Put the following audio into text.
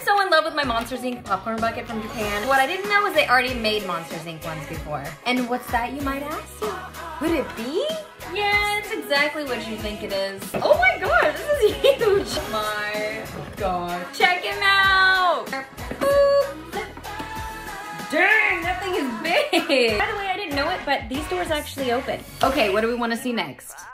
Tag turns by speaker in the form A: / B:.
A: so in love with my Monsters Inc. popcorn bucket from Japan. What I didn't know is they already made Monsters Inc. ones before. And what's that, you might ask? Would it be? Yeah, it's exactly what you think it is. Oh my god, this is huge. Oh my god. Check him out. Boop. Dang, that thing is big. By the way, I didn't know it, but these doors actually open. Okay, what do we want to see next?